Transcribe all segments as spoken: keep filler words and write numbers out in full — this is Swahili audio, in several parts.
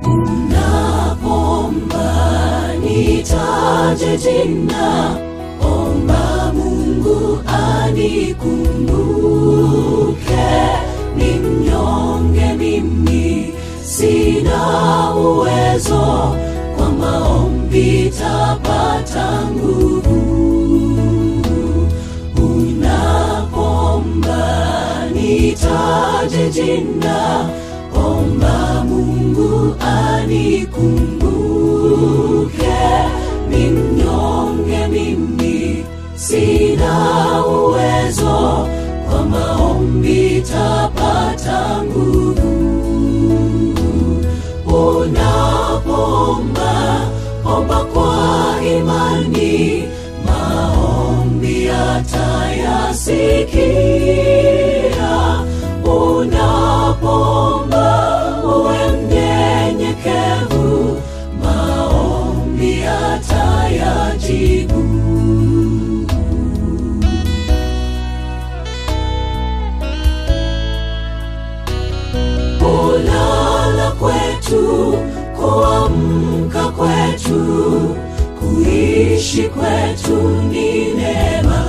Unapoomba nitaje jina, omba Mungu anikumbuke. Ni mnyonge mimi, sina uwezo, kwa maombi tapata nguvu. Unapoomba nitaje jina, omba Mungu anikumbuke. Ni mnyonge mimi, sina uwezo, kwa maombi tapata nguvu. Unapoomba, omba kwa imani, maombi atayasikia. Unapoomba uwe mnyenyekevu, maombi atayajibu. Kulala kwetu, kuamka kwetu, kuishi kwetu ni neema.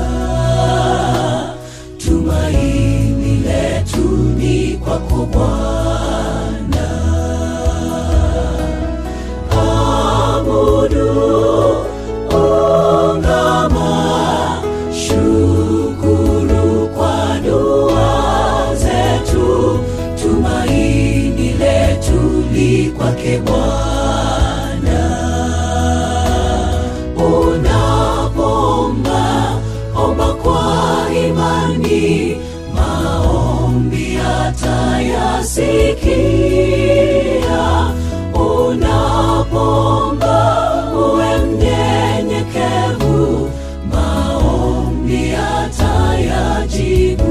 Tumaini letu ni kwako Bwana. Abudu, ungama, shukuru kwa dua zetu. Tumaini letu li kwake Bwana. Unapoomba, omba kwa imani, maombi atayasikia. Unapoomba uwe mnyenyekevu, maombi atayajibu.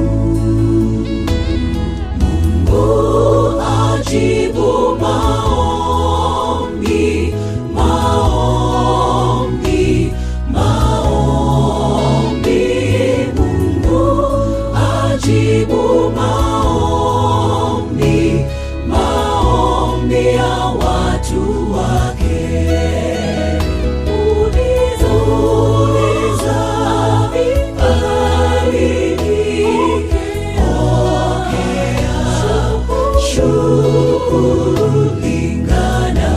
Mungu ajibu maombi, maombi, maombi. Mungu ajibu maombi, maombi ya watu wake. Uliza, uliza, amini, pokea, shukuru, lingana.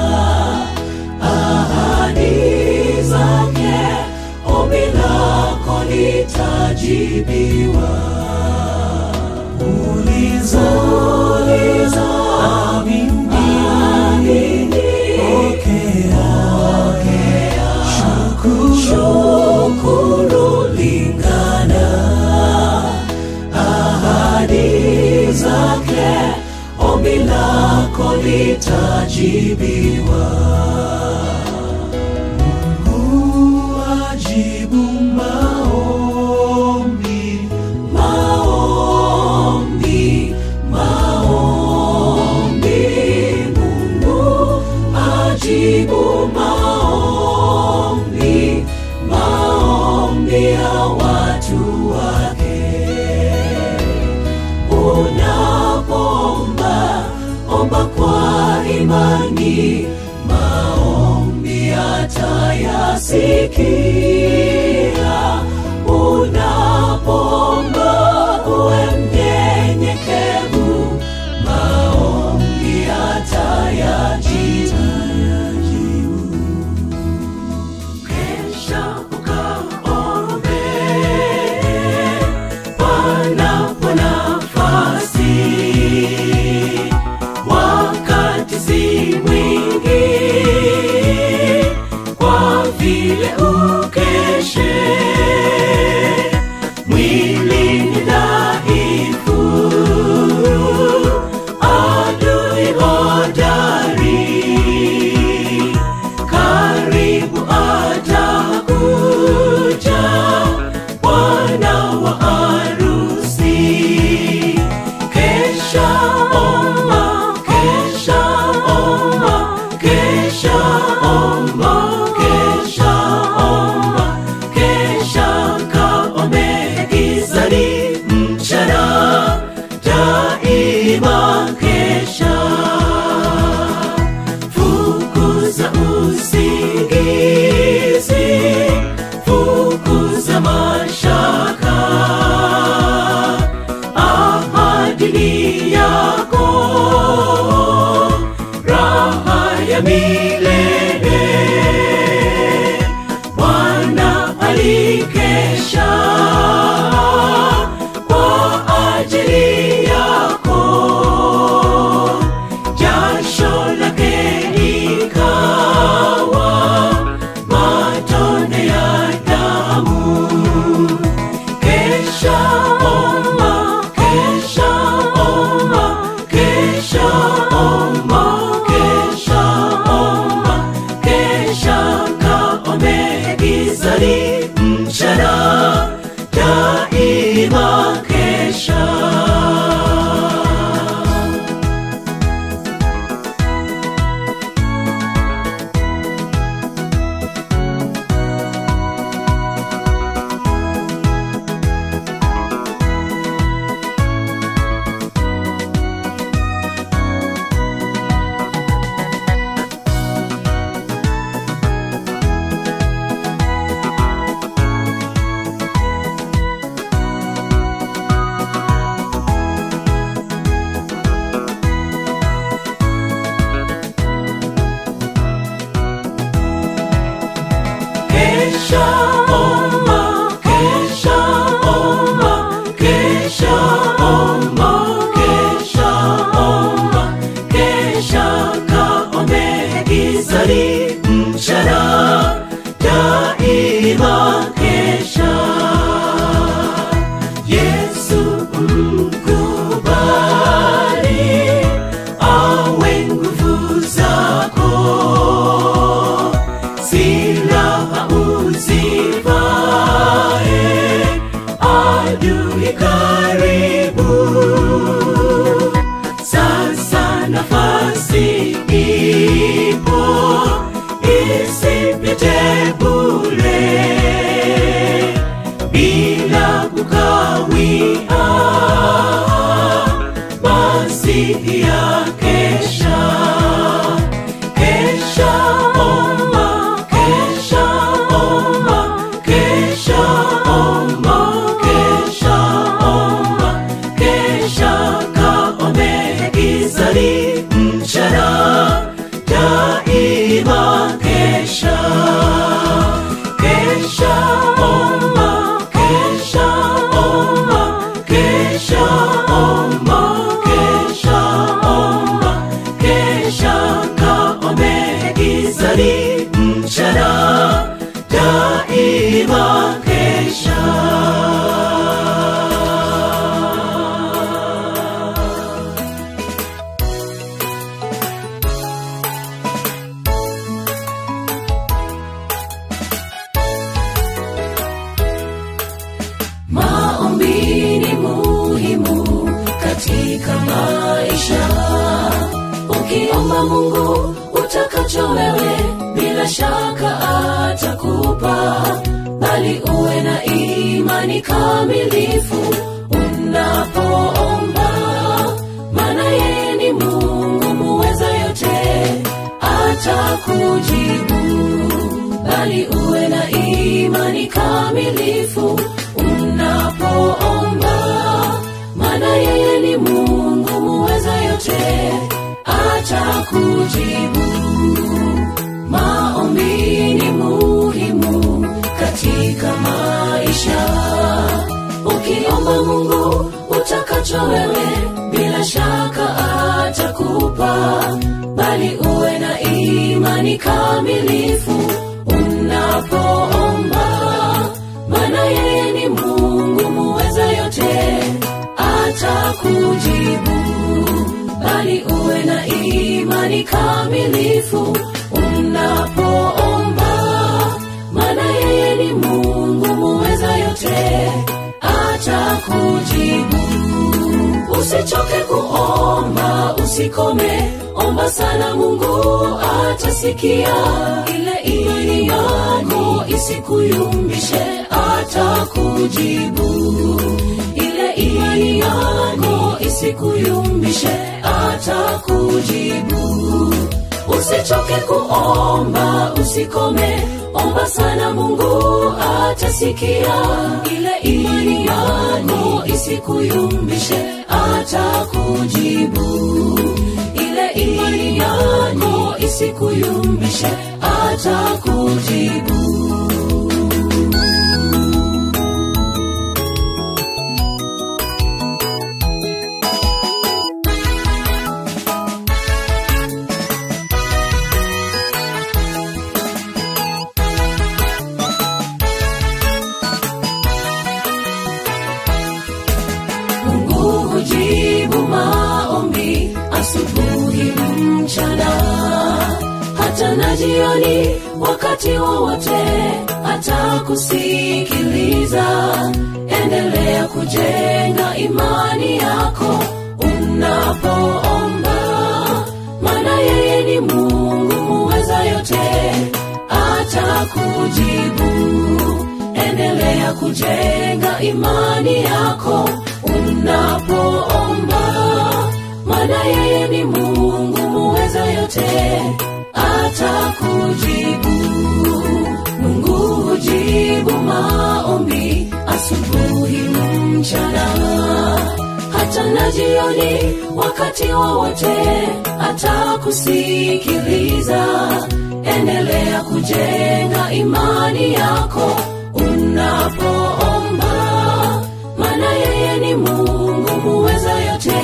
Ahadi zake, ombi lako litajibiwa. Uliza, uliza, amini, pokea, shukuru, shukuru, lingana. Ahadi zake, ombi lako litajibiwa. Mungu ajibu maombi, maombi, maombi. Mungu ajibu maombi, maombi ya watu wake. Unapoomba, omba kwa imani, maombi atayasikia. Unapoomba uwe mnyenyekevu, maombi atayajibu. Kesha ukaombe, panapo nafasi, wakati si mwingi, kwa vile ukeshe ajili yako, raha ya milele. Bwana alikesha kwa ajili yako, jasho lake likawa matone ya damu. Kesha omba, kesha omba, kesha omba, kesha omba, kesha kaombe gizani mchana, daima kesha. Kesha omba, kesha omba, kesha omba, kesha omba, kesha kaombe gizani mchana, daima kesha. Yesu mkubali awe nguvu zako, silaha uzivae, adui karibu. Sasa nafasi ipo, isipite bure, bila kukawia, basi ya kesha. Kesha omba, kesha omba, kesha omba, kesha omba, kesha kaombe gizani mchana, daima kesha. Kesha omba, kesha omba, kesha omba, kesha omba, kesha kaombe gizani mchana, daima kesha. Maombi ni muhimu katika maisha. Ukiomba Mungu utakacho wewe, bila shaka atakupa, bali uwe na imani kamilifu unapoomba, maana yeye ni Mungu muweza yote, atakujibu. Bali uwe na imani kamilifu unapoomba, maana yeye ni Mungu muweza yote, atakujibu. Maombi ni muhimu katika maisha. Ukiomba Mungu utakacho wewe, bila shaka atakupa, bali uwe na imani kamilifu unapoomba, maana yeye ni Mungu muweza yote, atakujibu. Bali uwe na imani kamilifu unapoomba, maana yeye ni Mungu muweza yote, atakujibu. Usichoke kuomba, usikome, omba sana, Mungu atasikia. Ile imani yako isikuyumbishe, atakujibu. Ile imani yako isikuyumbishe, atakujibu. Usichoke kuomba, usikome, omba sana, Mungu atasikia. Ile imani yako isikuyumbishe, atakujibu. isikuyumbishe, atakujibu. Mungu hujibu maombi asubuhi, mchana, hata na jioni, wakati wowote atakusikiliza. Endelea kujenga imani yako unapoomba, maana yeye ni Mungu muweza yote, atakujibu. Endelea kujenga imani yako unapoomba, maana yeye ni Mungu muweza yote, atakujibu. Mungu hujibu maombi asubuhi, mchana, hata na jioni, wakati wowote atakusikiliza. Endelea kujenga imani yako unapoomba, maana yeye ni Mungu muweza yote,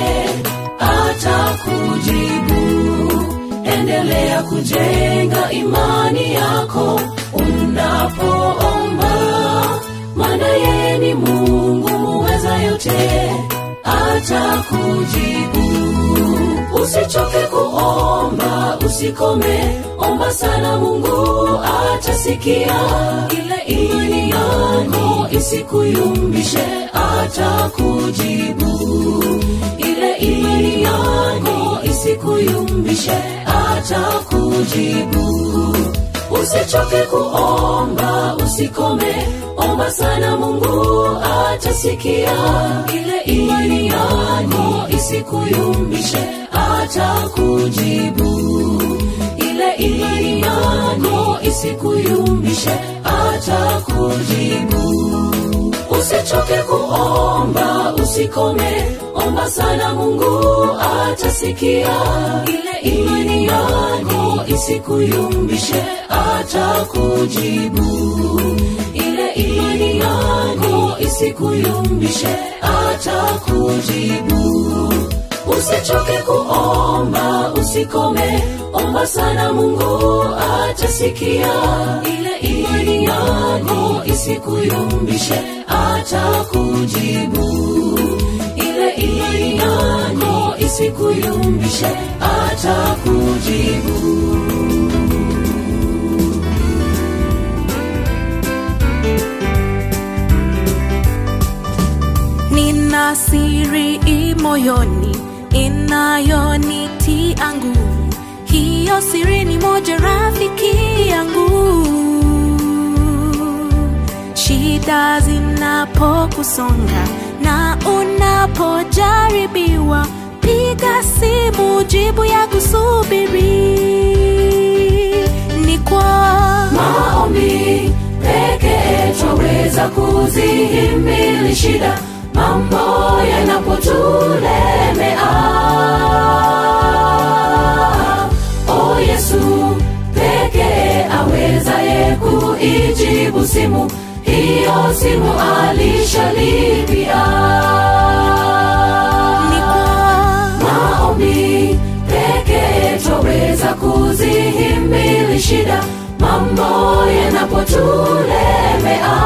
atakujibu. Endelea kujenga imani yako unapoomba, maana yeye ni Mungu muweza yote, atakujibu. Usichoke kuomba, usikome, omba sana, Mungu atasikia. Ile imani yako isikuyumbishe, atakujibu. Ile imani yako isikuyumbishe, atakujibu. Usichoke kuomba, usikome, omba sana, Mungu atasikia. Ile imani yako isikuyumbishe, atakujibu. Ile imani yako isikuyumbishe, atakujibu. Usichoke kuomba, usikome, omba sana, Mungu atasikia. Ile imani yako isikuyumbishe, atakujibu. Ile imani yako isikuyumbishe, atakujibu. Usichoke kuomba, usikome, omba sana, Mungu atasikia. Ile imani yako isikuyumbishe, atakujibu. Ile imani yako isikuyumbishe, atakujibu. Nina siri moyoni inayonitia nguvu, hiyo siri ni moja, rafiki yangu. Shida zinapokusonga na unapojaribiwa, piga simu, jibu ya kusubiri ni kwa maombi pekee twaweza kuzihimili shida, mambo yanapotulemea. O Yesu pekee awezaye kuijibu simu, hiyo simu alishalipia. ni kwa maombi pekee twaweza kuzihimili shida, mambo yanapotulemea.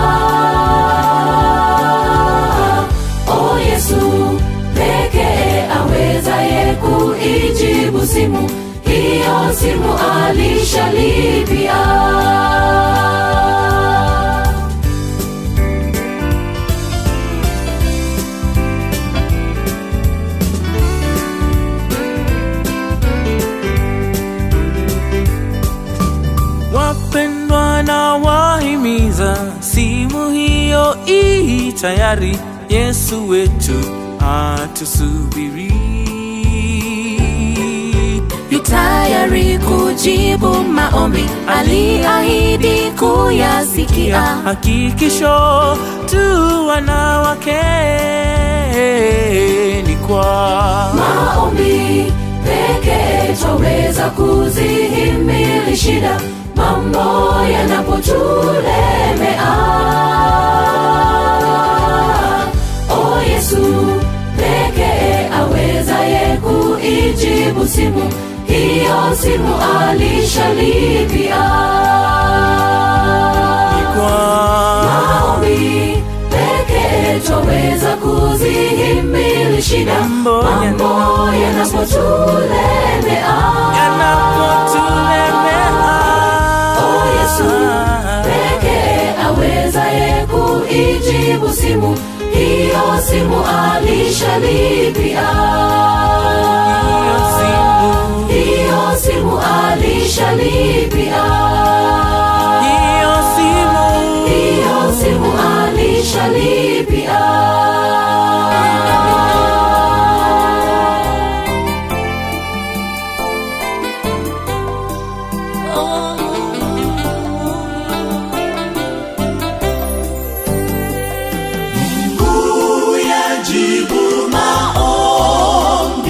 O Yesu pekee awezaye kuijibu simu, hiyo simu alishalipia. Wapendwa na wahimiza, simu hiyo ii tayari, Yesu wetu atusubiri. yu tayari kujibu maombi, aliahidi kuyasikia. Hakikisho tu wanawake ni kwa maombi pekee twaweza kuzihimili shida, mambo yanapotulemea. O Yesu pekee awezaye kuijibu simu, hiyo simu alishalipia. Maombi pekee twaweza kuzihimili shida, mambo yanapotulemea. O Yesu pekee awezaye kuijibu simu, hiyo simu alishalipia. Hiyo simu alishalipia. Hiyo simu, hiyo simu alishalipia. Huyajibu maombi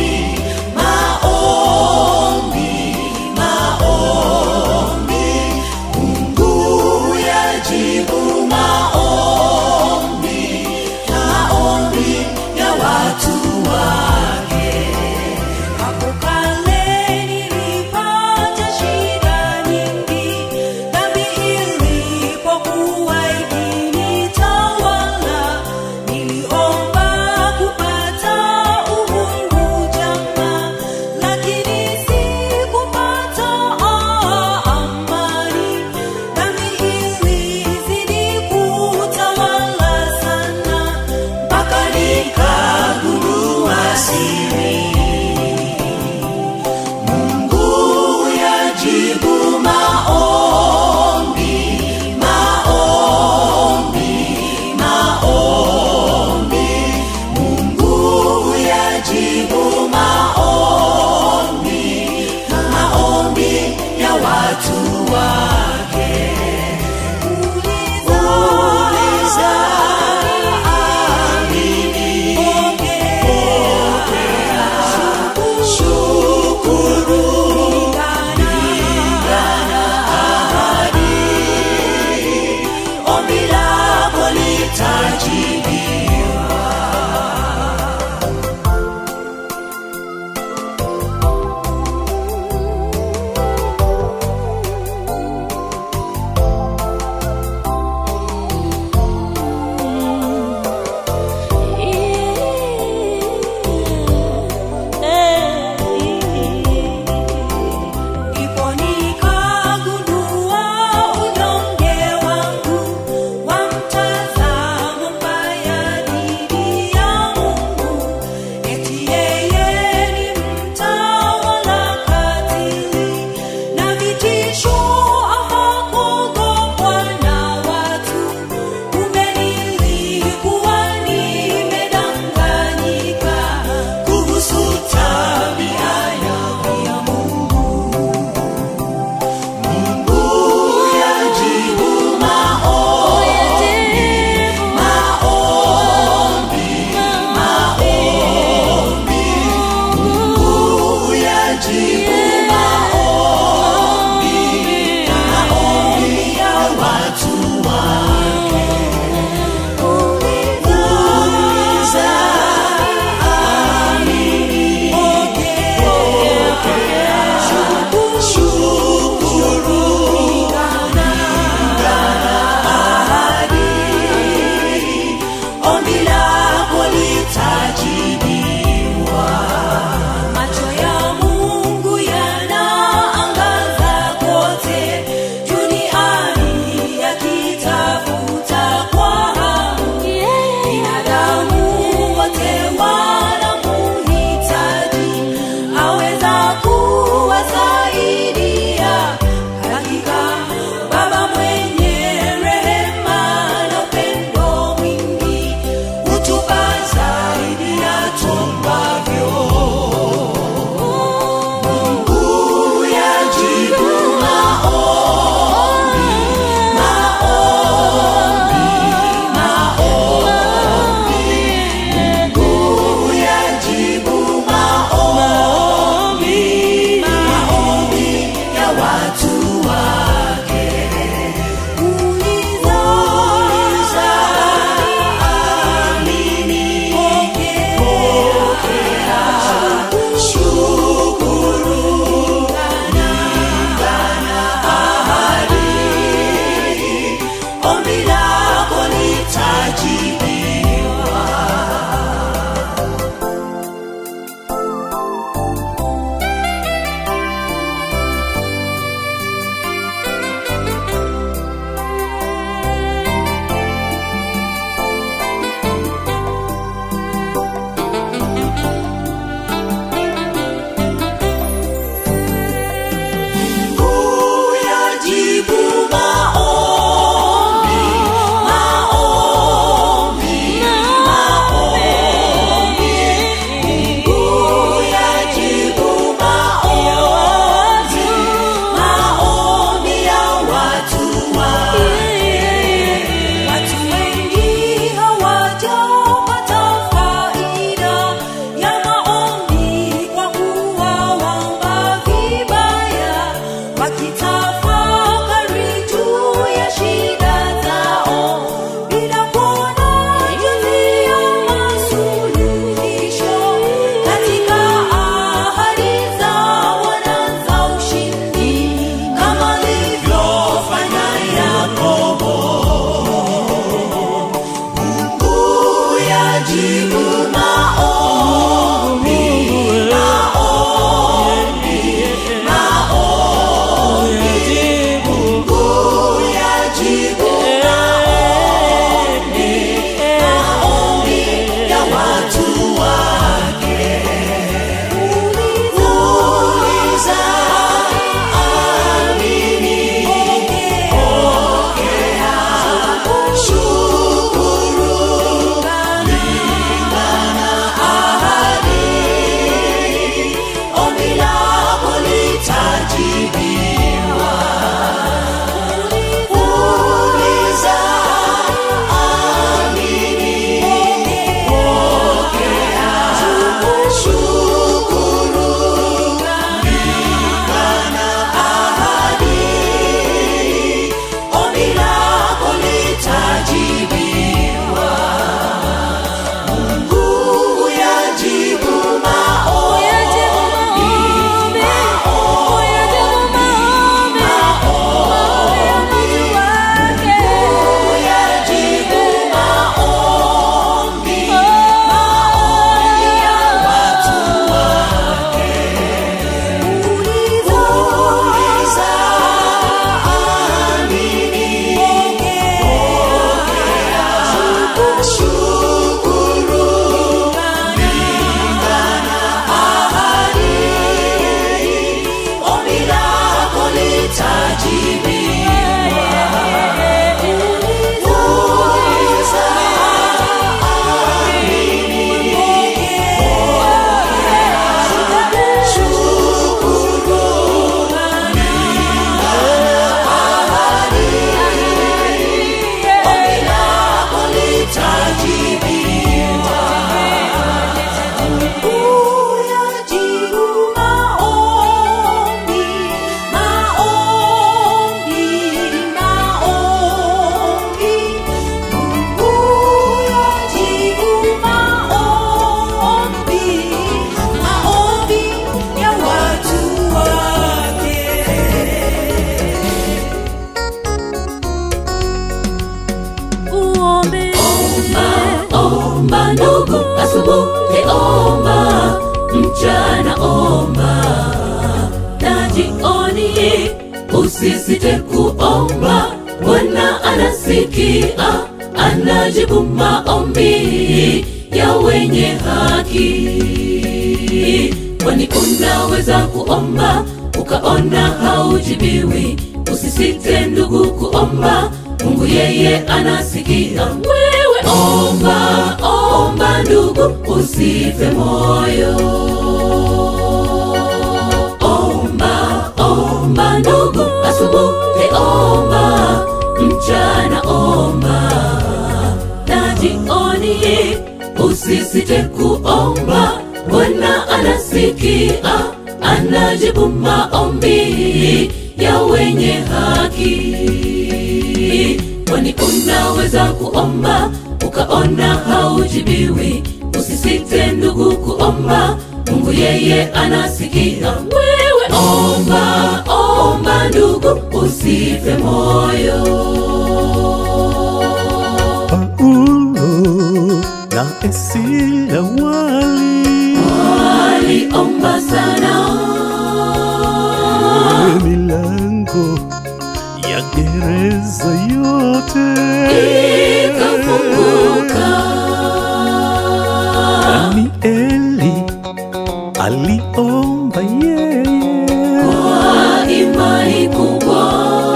omba na jioni usisite kuomba. Bwana anasikia, anajibu maombi ya wenye haki. Kwani unaweza kuomba ukaona haujibiwi? Usisite ndugu kuomba, Mungu yeye anasikia. Wewe omba, omba ndugu, usife moyo. Omba, omba ndugu, asubuhi omba, mchana omba na jioni usisite kuomba. Bwana anasikia, anajibu maombi ya wenye haki. Kwani unaweza kuomba ukaona haujibiwi? Usisite ndugu kuomba, Mungu yeye anasikia. Wewe omba, omba ndugu, usife moyo. Paulo na Esila wali waliomba sana, milango ya gereza yote ikafunguka. Danieli aliomba yeye kwa imani kubwa,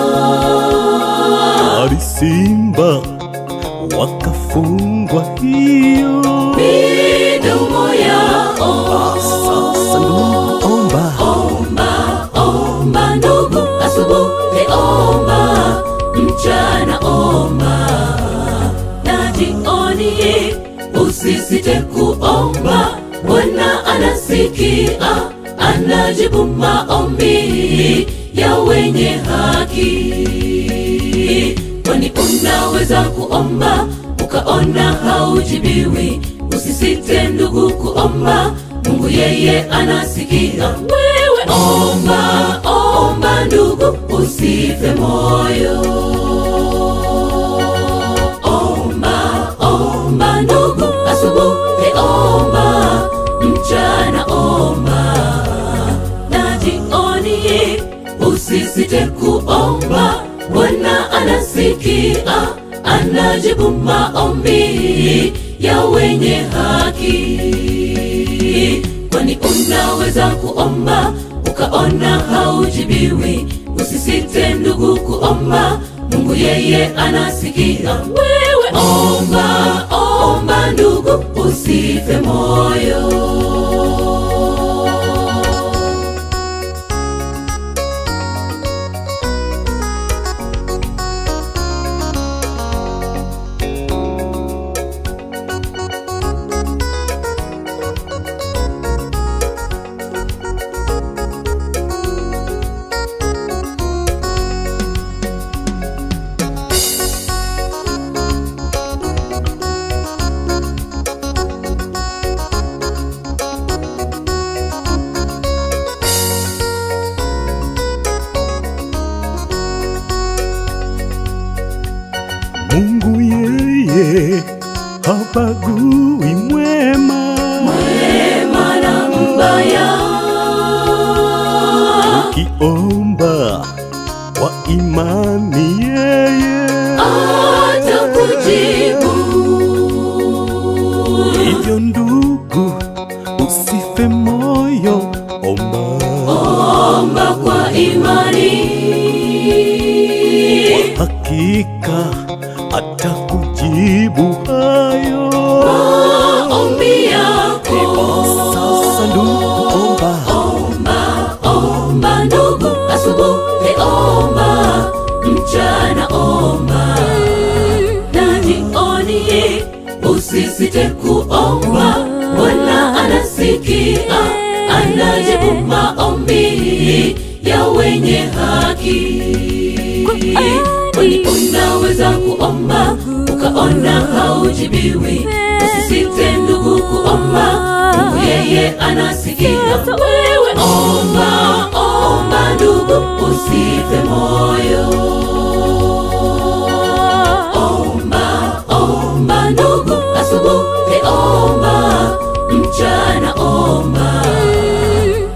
hadi simba wakafungwa hiyo midomo yao. Sasa ndugu omba, Omba, omba ndugu, asubuhi omba, mchana omba na jioni usisite kuomba. Bwana anasikia, anajibu maombi ya wenye haki. Kwani unaweza kuomba ukaona haujibiwi? Usisite ndugu kuomba, Mungu yeye anasikia. Wewe omba, omba ndugu, usife moyo. Omba, omba ndugu, asubuhi omba, mchana omba na jioni usisite kuomba. Bwana anasikia, anajibu maombi ya wenye haki. Kwani unaweza kuomba ukaona haujibiwi? Usisite ndugu kuomba, Mungu yeye anasikia. Wewe omba, omba ndugu, usife moyo. Mungu yeye hapagui mwema, Mwema na mbaya, ukiomba kwa imani yeye atakujibu. hivyo ndugu, usife moyo, omba Omba kwa imani, hakika atakujibu hayo maombi yako. Sasa ndugu omba, Omba, omba ndugu, asubuhi omba, mchana omba na jioni usisite kuomba. Bwana anasikia, anajibu maombi ya wenye haki. Kwani unaweza kuomba ukaona haujibiwi? Usisite ndugu kuomba, Mungu yeye anasikia. Wewe omba, omba ndugu, usife moyo. Omba, omba ndugu, asubuhi omba, mchana omba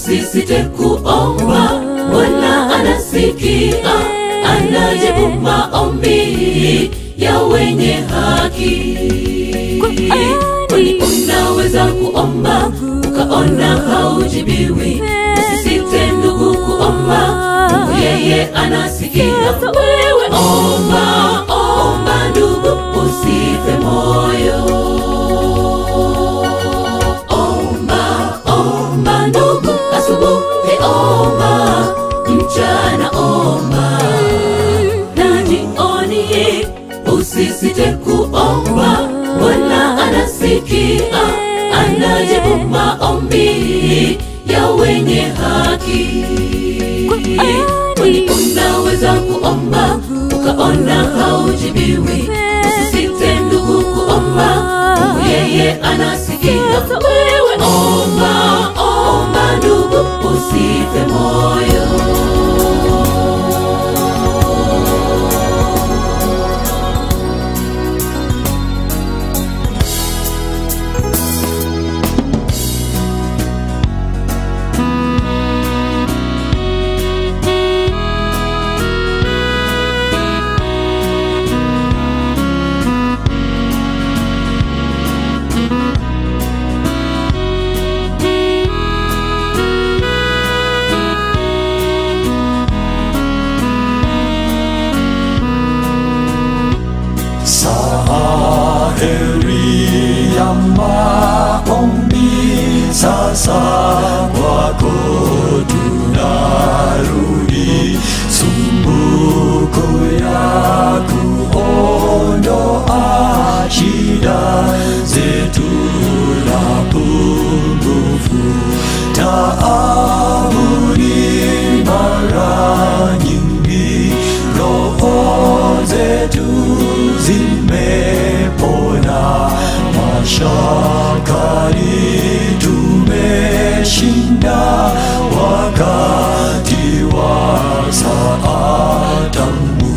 usisite kuomba, Bwana anasikia, anajibu maombi ya wenye haki. Kwani unaweza kuomba ukaona haujibiwi, usisite ndugu kuomba, Mungu yeye anasikia. Wewe omba, omba ndugu, usife moyo. Omba, omba ndugu, asubuhi omba, mchana omba, na jioni usisite kuomba, Bwana anasikia, anajibu maombi ya wenye haki. Kwani unaweza kuomba ukaona haujibiwi, usisite ndugu kuomba, Mungu yeye anasikia. Wewe omba, omba ndugu, usife moyo. Saa heri ya maombi, sasa kwako tunarudi, sumbuko ya kuondoa shida zetu na pungufu, taabuni mara nyingi, roho zetu zimepona, mashakani tumeshinda, wakati wa saa tamu.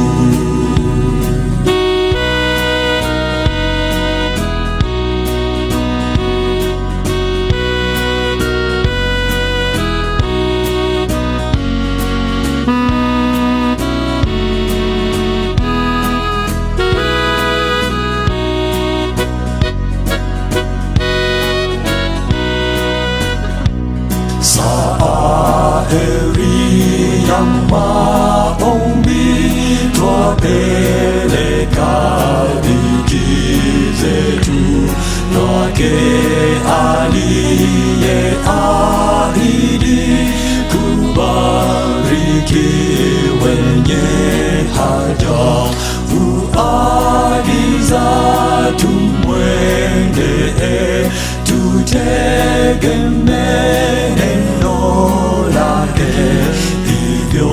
Saa heri ya maombi, twapeleka dhiki zetu kwake aliyeahidi kubariki wenye haja, huagiza tumwendee, tutegemee neno lake, hivyo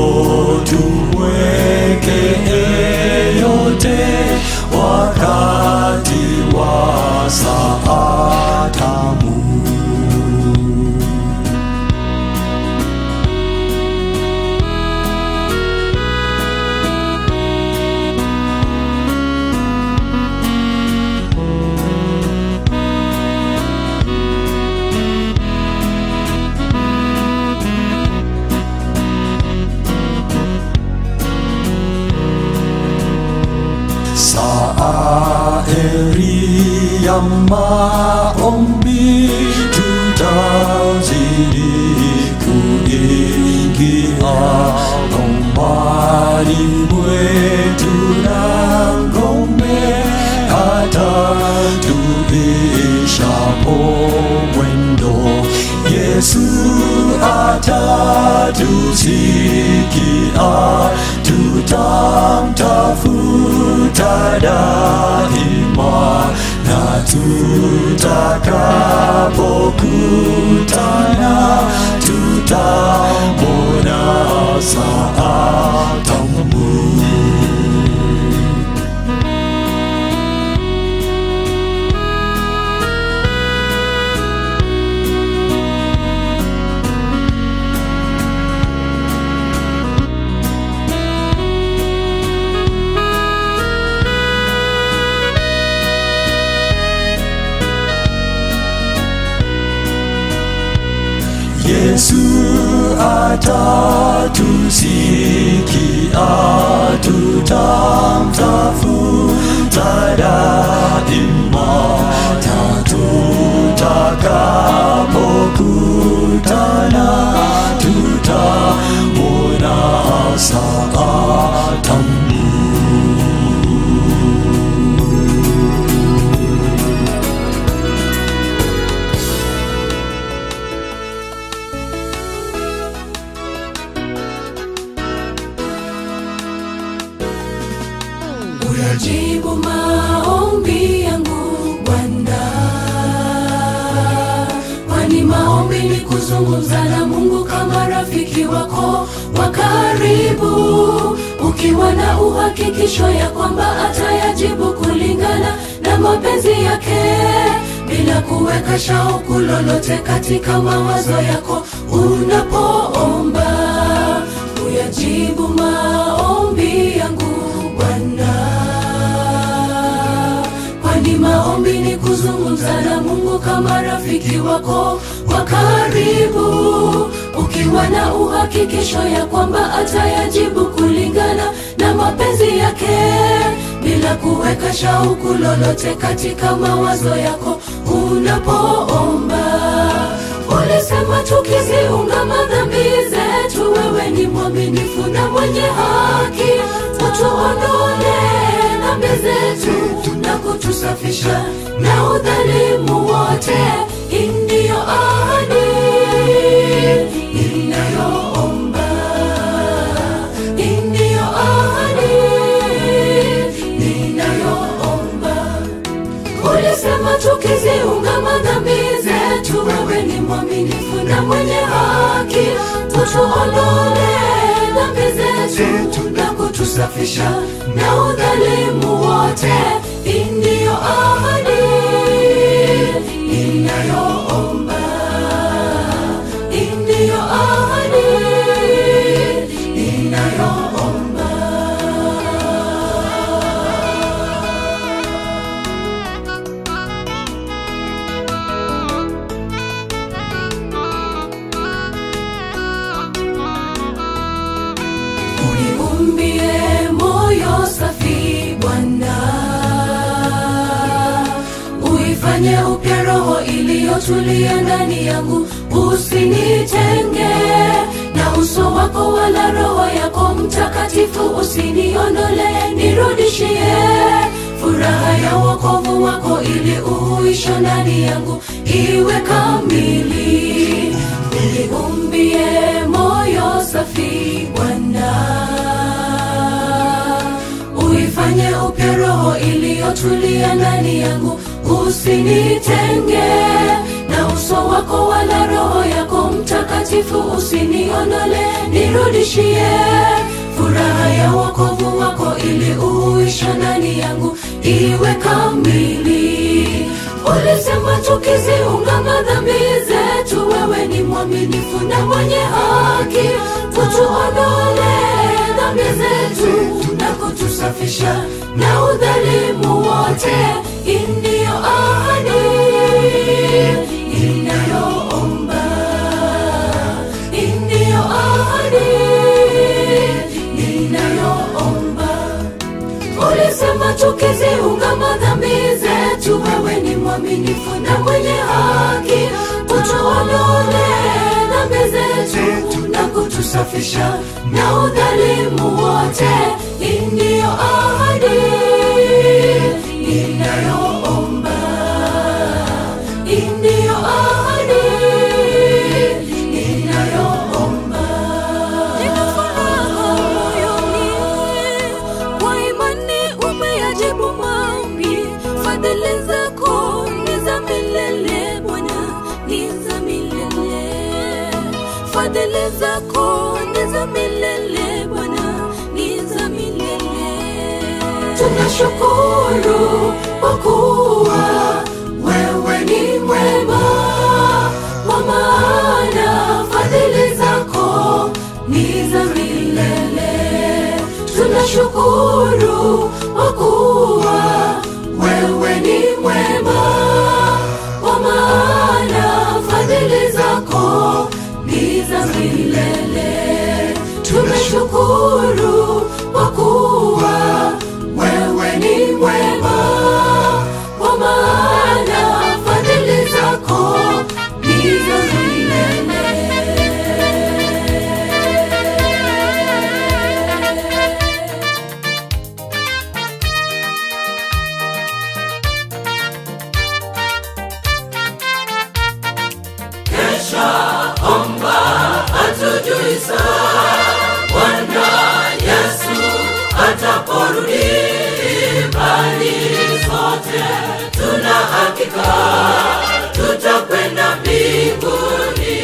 tumwekee yote wakati wa saa tamu. Saa heri ya maombi, tutazidi kuingia Ombani mwetu na ngome, hata tuishapo mwendo, Yesu atatusikia, tutamtafuta daima, na tutakapokutana, tutamwona saa tamu. Yesu atatusikia, tutamtafuta daima, tutakapokutana, tutamwona saa tamu. Huyajibu maombi yangu Bwana, kwani maombi ni kuzungumza na Mungu kama rafiki wako wa karibu, ukiwa na uhakikisho ya kwamba atayajibu kulingana na mapenzi yake, bila kuweka shauku lolote katika mawazo yako unapoomba. Huyajibu maombi yangu Bwana, kwani maombi ni kuzungumza na Mungu kama rafiki wako wa karibu, ukiwa na uhakikisho ya kwamba atayajibu kulingana na mapenzi yake, bila kuweka shauku lolote katika mawazo yako unapoomba. Ulisema tukiziungama dhambi zetu, wewe ni mwaminifu na mwenye haki, utuondole dhambi zetu na kutusafisha na udhalimu wote. Hii ndiyo ahadi ninayoomba, hii ndiyo ahadi ninayoomba. Ulisema tukiziungama dhambi zetu, wewe ni mwaminifu na mwenye haki, utuondole dhambi zetu na kutusafisha na udhalimu wote. Hii ndiyo ahadi ninayoomba, hii ndiyo ahadi ninayoomba. Uniumbie moyo safi Bwana, uifanye upya roho iliyotulia ndani yangu, usinitenge na uso wako wala roho yako Mtakatifu usiniondole. Nirudishie furaha ya wokovu wako, ili uisho ndani yangu iwe kamili. Uniumbie moyo safi Bwana, uifanye upya roho iliyotulia ndani yangu, usinitenge na uso wako wala roho yako Mtakatifu usiniondole. Nirudishie furaha ya wokovu wako, ili uisho ndani yangu iwe kamili. Ulisema tukiziungama dhambi zetu, wewe ni mwaminifu na mwenye haki, utuondole dhambi zetu na kutusafisha na udhalimu wote. Hii ndiyo ahadi ninayoomba, hii ndiyo ahadi ninayoomba. Ulisema tukiziungama dhambi zetu, wewe ni mwaminifu na mwenye haki, utuondole dhambi zetu na kutusafisha na udhalimu wote. Hii ndiyo ahadi ninayoomba, hii ndiyo ahadi ninayoomba. Nina furaha moyoni, kwa imani umeyajibu maombi. Fadhili zako ni za milele Bwana, ni za milele. Fadhili zako ni za milele Bwana, ni za milele. Tunashukuru kwa kuwa wewe ni mwema, kwa maana fadhili zako ni za milele. Tunashukuru kwa kuwa wewe ni mwema, kwa maana fadhili zako sitatuliza Bwana Yesu ataporudi, bali sote tuna hakika tutakwenda mbinguni.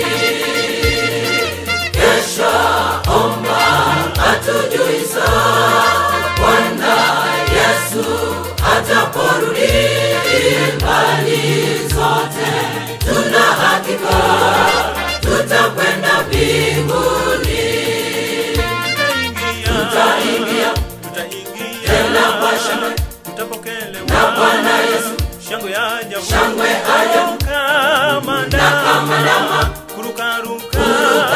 Kesha omba atujuisa Bwana Yesu ataporudi, bali sote tuna hakika tutakwenda mbinguni. Tutaingia tena kwa shangwe, na Bwana Yesu shangwe ajabu, shangwe ajabu kama ndama, ndama kuruka ruka,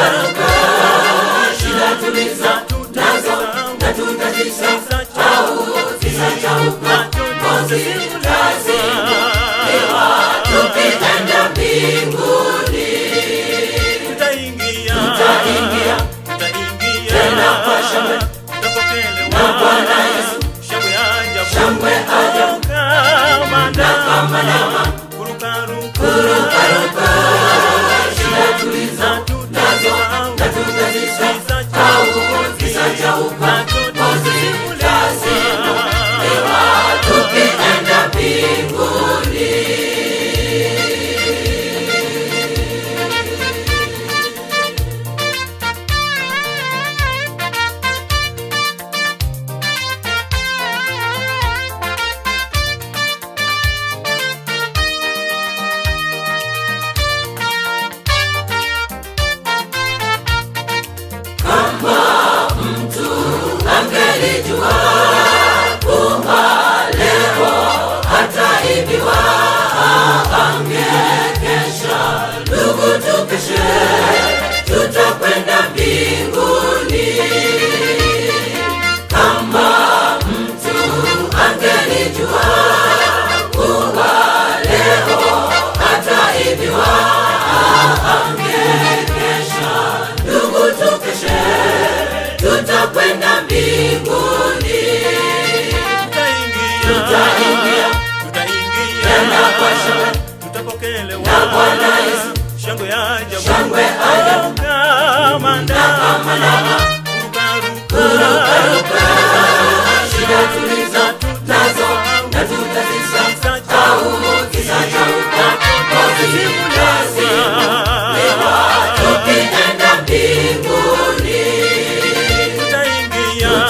shida tuliza nazo na tutazisa au zisa chauka mozi kazi ewa tukienda mbinguni. Tutaingia tutaingia tena kwa shangwe, na Bwana Yesu shangwe ajabu kama ndama, ndama kuruka ruka, shida tuliza nazo na tutazisa au zisa chauka mozi kazi ewa tukienda mbinguni. Tutakwenda mbinguni. Kama mtu angelijua kuwa leo ataibiwa, angekesha. Ndugu tukeshe, tutakwenda mbinguni. Tutaingia tena kwa shangwe, na Bwana Yesu shangwe ajabu, shangwe ajabu kama ndama, ndama kuruka ruka, shida tuliza nazo na tutazisa au zisa chauka mozi kazi ewa tukienda mbinguni. Tutaingia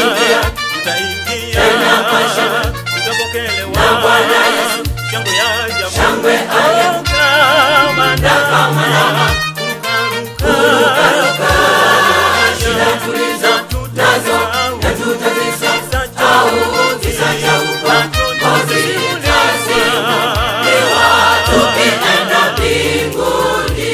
tena kwa shangwe, na Bwana Yesu shangwe ajabu kama ndama, ndama kuruka ruka, shida tuliza nazo na tutazisa au zisa chauka mozi kazi ewa tukienda mbinguni.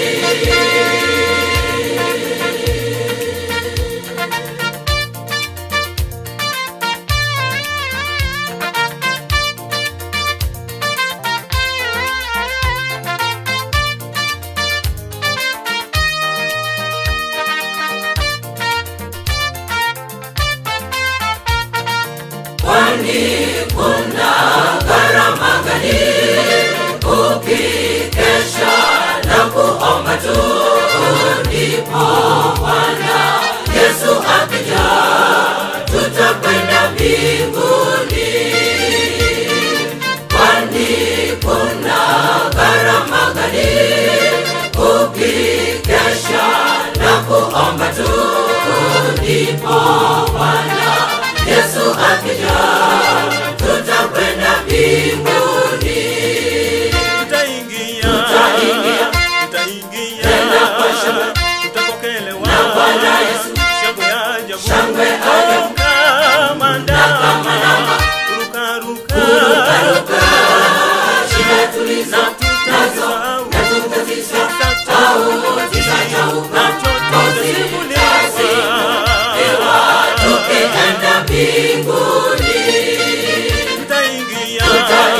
Kwani kuna gharama gani ukikesha na kuomba tu, ndipo Bwana Yesu akija tutakwenda mbinguni. Kwani kuna gharama gani ukikesha na kuomba tu, ndipo Bwana Yesu akija tutakwenda mbinguni. Tutaingia tena kwa shangwe, na Bwana Yesu shangwe ajabu kama ndama, ndama kuruka ruka, shida tuliza nazo na tutazisa au zisa chauka mozi kazi ewa tukienda mbinguni. Tutaingia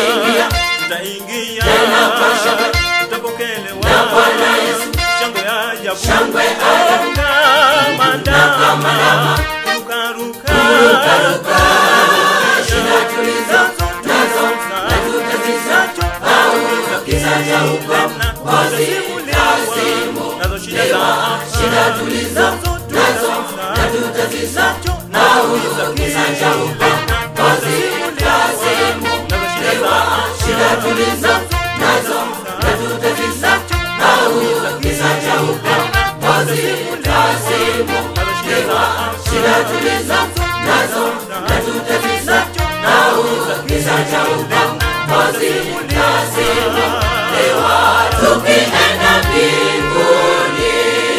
tena kwa shangwe, na Bwana Yesu shangwe ajabu kama ndama, ndama kuruka ruka, shida tuliza nazo na tutazisa au zisa chauka mozi kazi ewa shida tuliza tukienda mbinguni.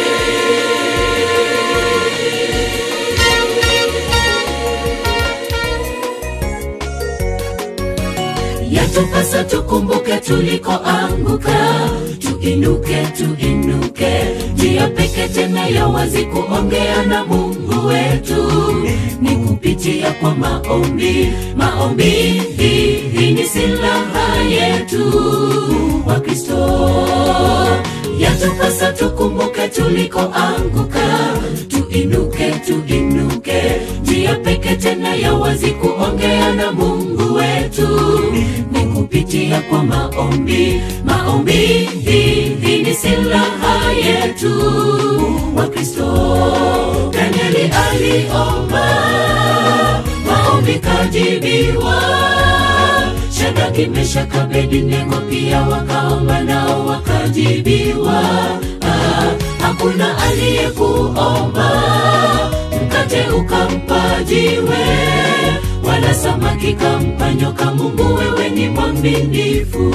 Yatupasa tukumbuke tulikoanguka, tuinuke, tuinuke. Njia pekee tena ya wazi kuongea na Mungu wetu ni kupitia kwa maombi. Maombi hii ni silaha yetu wa Kristo. Yatupasa tukumbuke tulikoanguka, tuinuke, tuinuke. Njia pekee tena ya wazi kuongea na Mungu wetu ni kupitia kwa maombi. Maombi hii ni silaha yetu wa Kristo. Danieli aliomba, maombi kajibiwa. Shadraka, Meshaki, Abednego pia wakaomba nao wakajibiwa. Ah, hakuna aliyekuomba mkate ukampa jiwe, wala samaki kampa nyoka. Mungu wewe ni mwaminifu.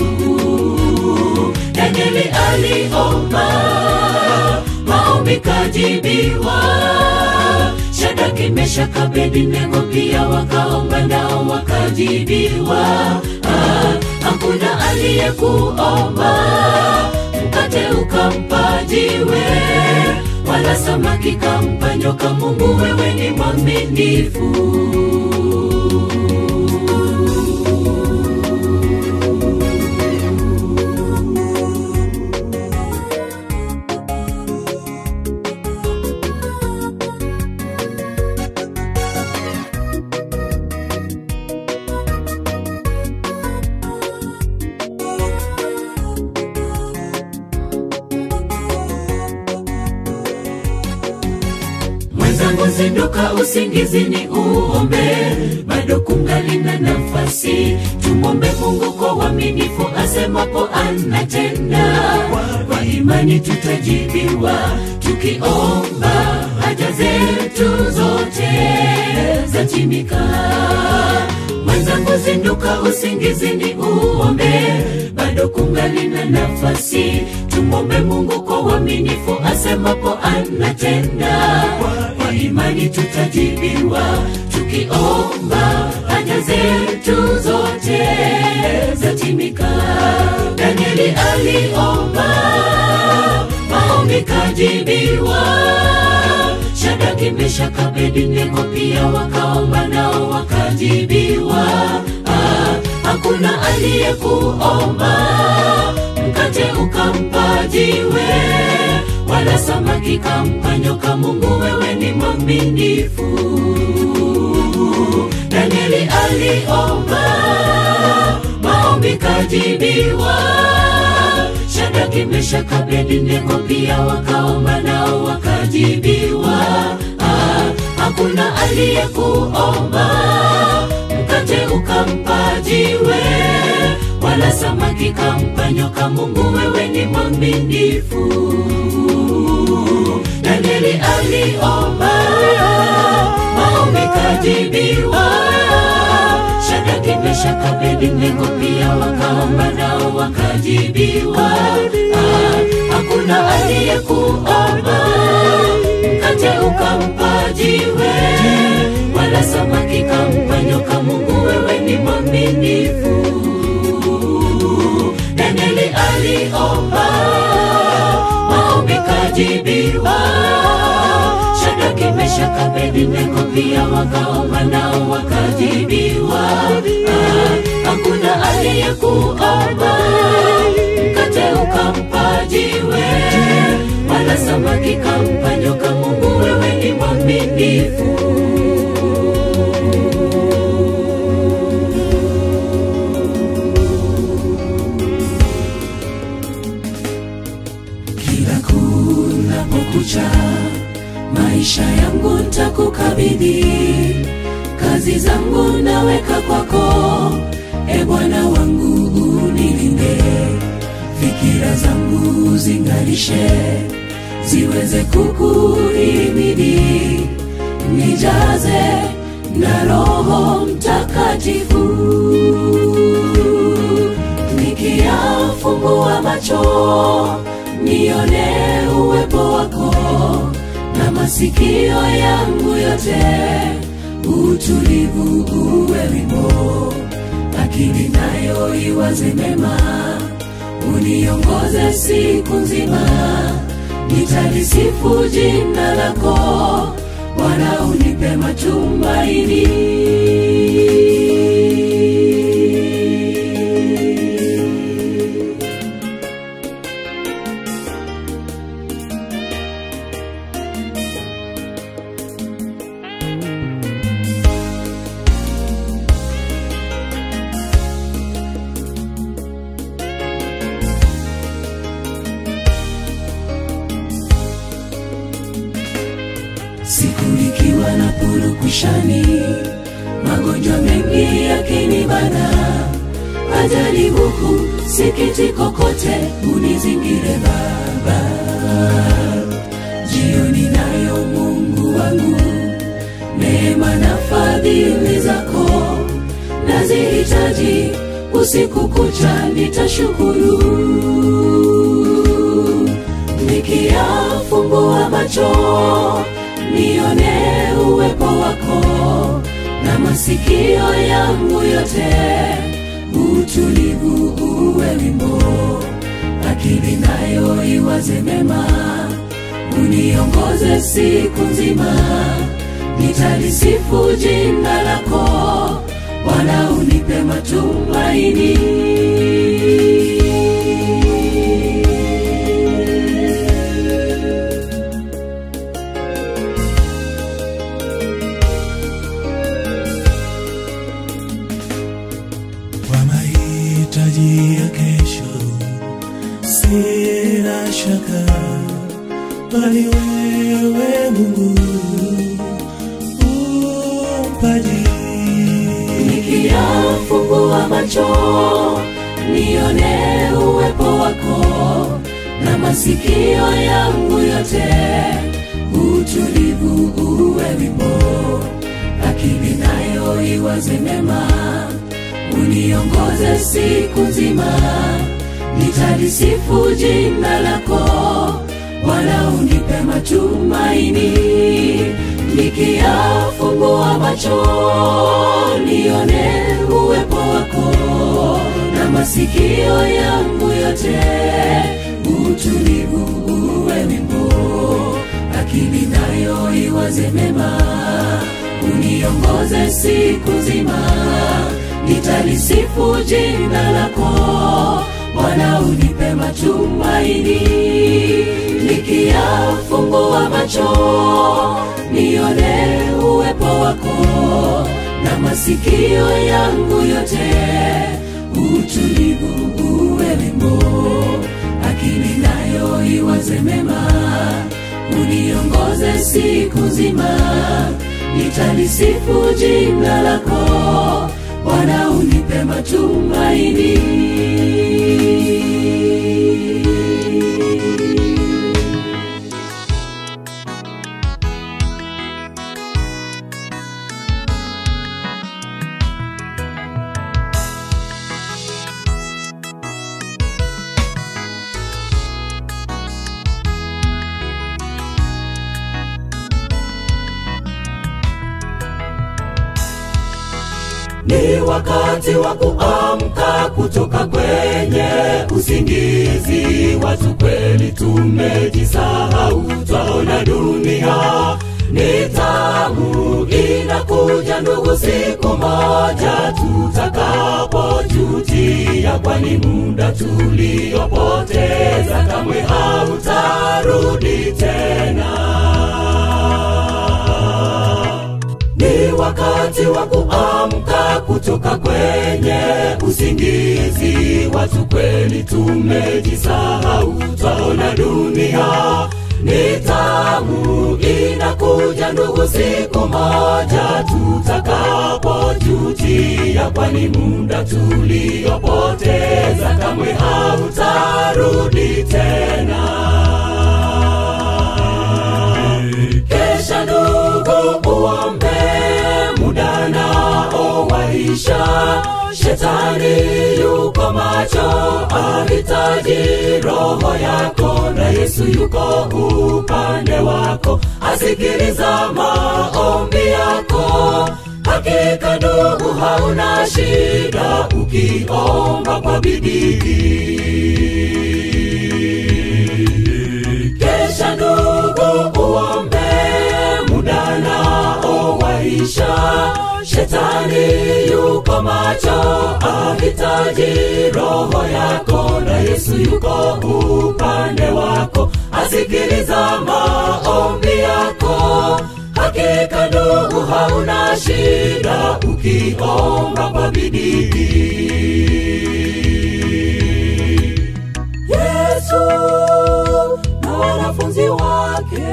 Danieli aliomba, maombi kajibiwa. Shadraka, Meshaki, Abednego pia wakaomba nao wakajibiwa. Ah, hakuna aliyekuomba mkate ukampa jiwe, wala samaki kampa nyoka. Mungu wewe ni mwaminifu. Zinduka usingizini uombe, bado kungali na nafasi. Tumombe Mungu kwa uaminifu, asemapo anatenda. Kwa imani tutajibiwa, tukiomba haja zetu zote zatimika. Mwenzangu zinduka usingizini uombe, bado kungali na nafasi. Tumombe Mungu kwa uaminifu, asemapo anatenda. Kwa imani tutajibiwa, tukiomba haja zetu zote zatimika. Danieli aliomba, maombi kajibiwa. Shadraka, Meshaki, Abednego pia wakaomba nao wakajibiwa. Ah, hakuna aliyekuomba mkate ukampa jiwe, wala samaki kampa nyoka. Mungu wewe ni mwaminifu. Danieli aliomba, maombi kajibiwa. Shadraka, Meshaki, Abednego pia wakaomba nao wakajibiwa. Ah, hakuna aliyekuomba mkate ukampa jiwe, wala samaki kampa nyoka. Mungu wewe ni mwaminifu. Danieli aliomba, maombi kajibiwa. Shadraka, Meshaki, Abednego pia wakaomba nao wakajibiwa. Ah, hakuna aliyekuomba mkate ukampa jiwe, wala samaki kampa nyoka. Mungu wewe ni mwaminifu. Danieli aliomba, maombi kajibiwa. Shadraka, Meshaki, Abednego pia wakaomba nao wakajibiwa. Ah, hakuna aliyekuomba mkate ukampa jiwe, wala samaki kampa nyoka. Mungu wewe ni mwaminifu. Kila kunapokucha, maisha yangu nitakukabidhi. Kazi zangu naweka kwako, e Bwana wangu unilinde. Fikira zangu zing'arishe, ziweze kukuhimidi. Nijaze na Roho Mtakatifu, nikia Nikiyafungua macho nione uwepo wako, na masikio yangu yote utulivu uwe wimbo. Akili nayo iwaze mema, uniongoze siku nzima. Nitalisifu jina lako, Bwana unipe matumaini. Siku ikiwa na purukushani, magonjwa mengi yakinibana, ajali huku sikitiko kote, unizingire Baba. Jioni nayo Mungu wangu, neema na fadhili zako nazihitaji. Usiku kucha nitashukuru. Nikiyafungua macho nione uwepo wako, na masikio yangu yote utulivu uwe wimbo. Akili nayo iwaze mema, uniongoze siku nzima. Nitalisifu jina lako, Bwana unipe matumaini. Ya kesho sina shaka, bali wewe Mungu umpaji. Nikiyafungua macho nione uwepo wako, na masikio yangu yote utulivu uwe wimbo. Akili nayo iwaze mema, uniongoze siku nzima. Nitalisifu jina lako, Bwana unipe matumaini. Nikiyafungua macho nione uwepo wako, na masikio yangu yote utulivu uwe wimbo. Akili nayo iwaze mema, uniongoze siku nzima. Nitalisifu jina lako, Bwana unipe matumaini. Nikiyafungua macho nione uwepo wako, na masikio yangu yote utulivu uwe wimbo. Akili nayo iwaze mema, uniongoze siku nzima. Nitalisifu jina lako, Bwana unipe matumaini. Ni wakati wa kuamka kutoka kwenye usingizi. Watu kweli tumejisahau, twaona dunia ni tamu. Inakuja ndugu, siku moja tutakapojutia, kwani muda tuliopoteza kamwe hautarudi tena. Ni wakati wa kuamka kutoka kwenye usingizi. Watu kweli tumejisahau, twaona dunia ni tamu. Inakuja ndugu, siku moja tutakapojutia, kwani muda tuliopoteza kamwe hautarudi tena. Kesha ndugu uombe, muda nao waisha. Shetani yuko macho, ahitaji roho yako, na Yesu yuko upande wako, asikiliza maombi yako. Hakika ndugu, hauna shida ukiomba kwa bidii. Kesha ndugu, uombe, muda nao waisha. Shetani yuko macho, ahitaji roho yako, na Yesu yuko upande wako, asikiliza maombi yako. Hakika ndugu, hauna shida ukiomba kwa bidii. Yesu na wanafunzi wake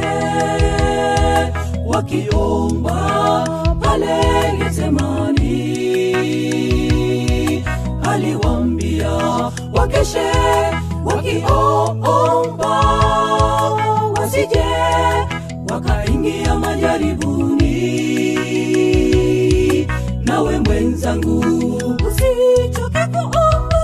wakiomba pale Getsemani, aliwaambia wakeshe wakiomba, wasije wakaingia majaribuni. Nawe mwenzangu, usichoke kuomba.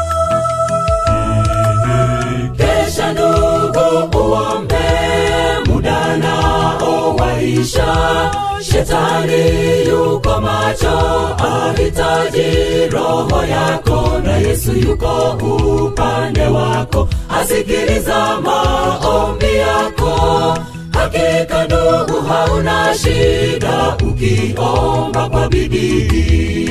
Kesha ndugu, uombe, muda nao waisha. Shetani yuko macho, ahitaji roho yako, na Yesu yuko upande wako, asikiliza maombi yako. Hakika ndugu, hauna shida ukiomba kwa bidii.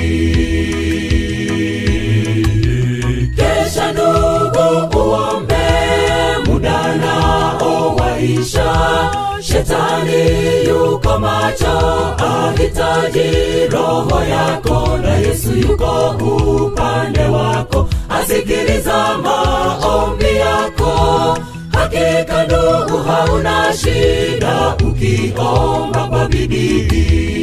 Kesha ndugu, uombe, muda nao waisha. Shetani yuko macho, ahitaji roho yako, na Yesu yuko upande wako, asikiliza maombi yako. Hakika ndugu, hauna shida ukiomba kwa bidii.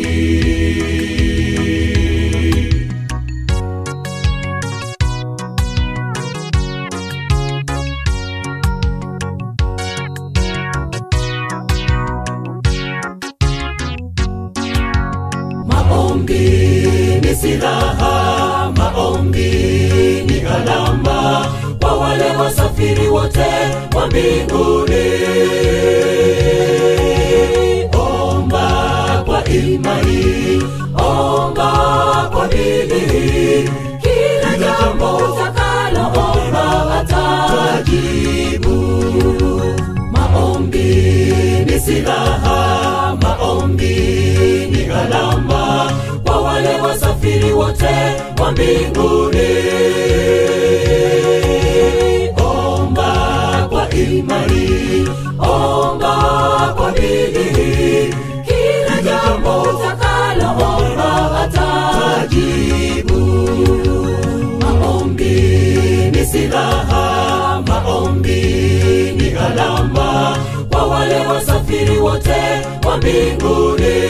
Maombi ni silaha, maombi ni alama kwa wale wasafiri wote wa mbinguni. Omba kwa imani, omba kwa bidii, kila jambo utakaloomba atajibu. Maombi ni silaha, maombi ni alama kwa wale wasafiri wote wa mbinguni. Omba kwa imani, omba kwa bidii, kila jambo utakaloomba atajibu. Maombi ni silaha, maombi ni alama kwa wale wasafiri wote wa mbinguni.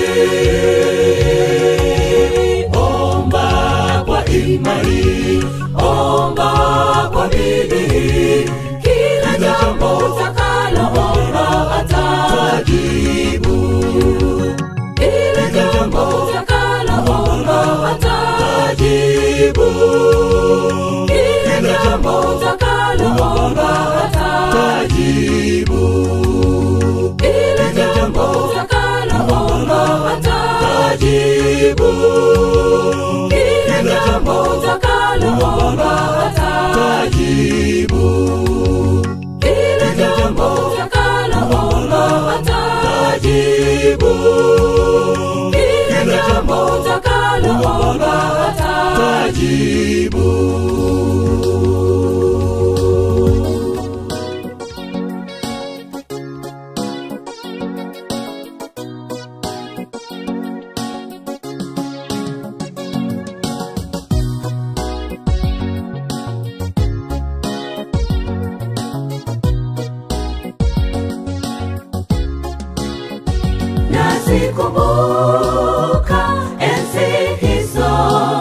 Omba kwa imani, omba kwa bidii, kila jambo utakaloomba atajibu. Kila jambo utakaloomba atajibu. Kila jambo utakaloomba atajibu. Kila jambo utakaloomba atajibu. Kila jambo utakaloomba atajibu. Kila jambo utakaloomba atajibu. Kila jambo utakaloomba atajibu. Nazikumbuka enzi hizo,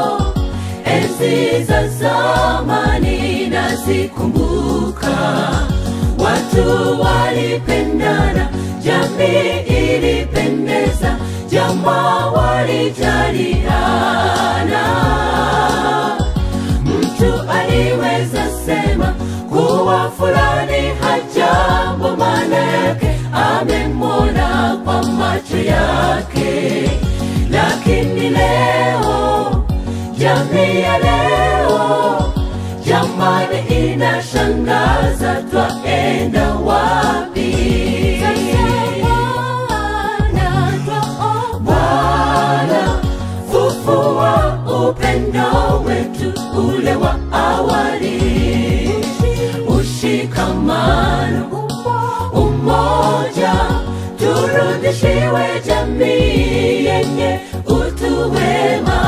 enzi za zamani. Nazikumbuka watu walipendana, jamii ilipendeza, jamaa walijaliana. leo, jamani inashangaza, twaenda wapi? Bwana, fufua upendo wetu ule wa awali, ushikamano, umoja, turudishiwe jamii yenye utu wema.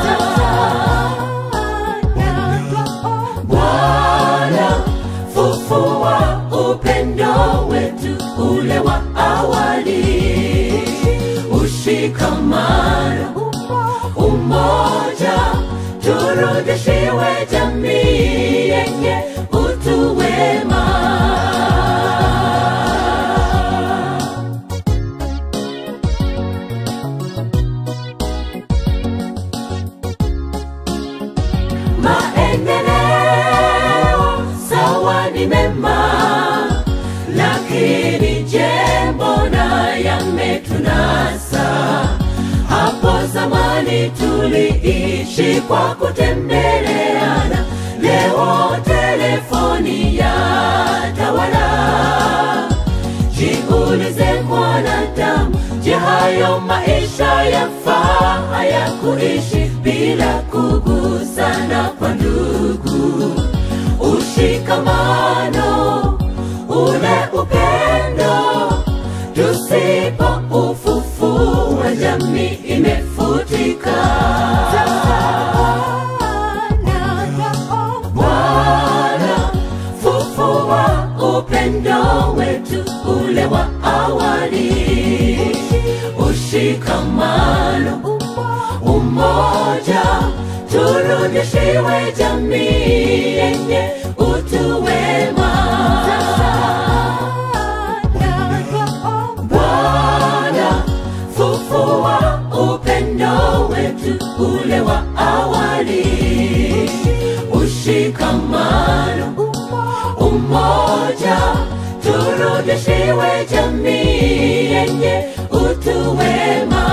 Bwana, fufua upendo wetu ule wa awali, ushikamano, umoja, turudishiwe jamii yenye utu wema. Maendeleo sawa ni mema, lakini je, mbona yametunasa? Hapo zamani tuliishi kwa kutembeleana, leo telefoni ya tawala. Jiulize mwanadamu, je, hayo maisha yafaa haya kuishi bila kugusana kwa ndugu? Ushikamano, ule upendo, tusipo ufufua jamii imefutika. Bwana, fufua upendo wetu ule wa awali, ushikamano, umoja, turudishiwe jamii yenye utu wema. Bwana, fufua upendo wetu ule wa awali, ushikamano, umoja, turudishiwe jamii yenye utu wema.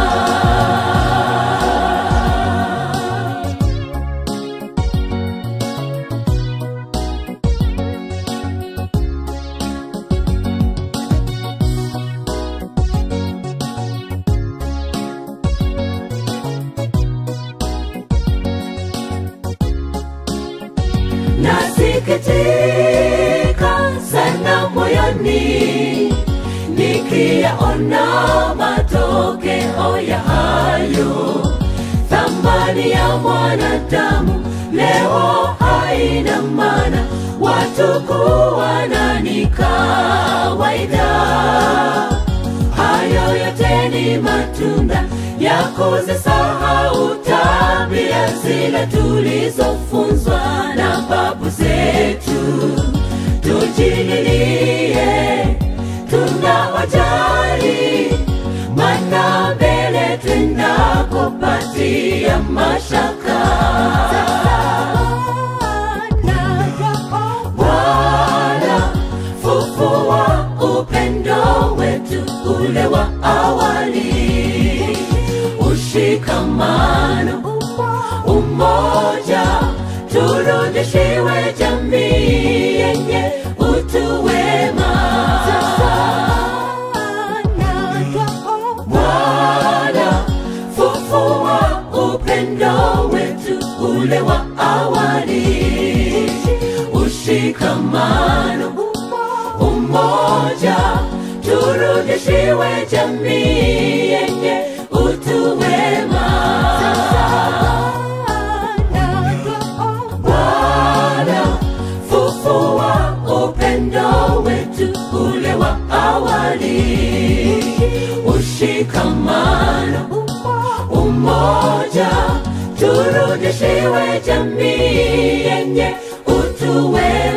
Nasikitika sana moyoni nikiyaona matokeo ya hayo. Thamani ya mwanadamu leo haina maana, watu kuwana ni kawaida. Hayo yote ni matunda ya kuzisahau tabia zile tulizofunzwa na babu zetu. Tujililie, tunawajali, maana mbele twendako patia mashaka. Bwana, fufua upendo wetu ule wa awali, ushikamano, umoja, turudishiwe jamii yenye utu wema. Bwana, fufua upendo wetu ule wa awali, ushikamano, umoja, turudishiwe jamii yenye utu wema. Bwana, fufua upendo wetu ule wa awali, ushikamano, umoja, turudishiwe jamii yenye utu wema.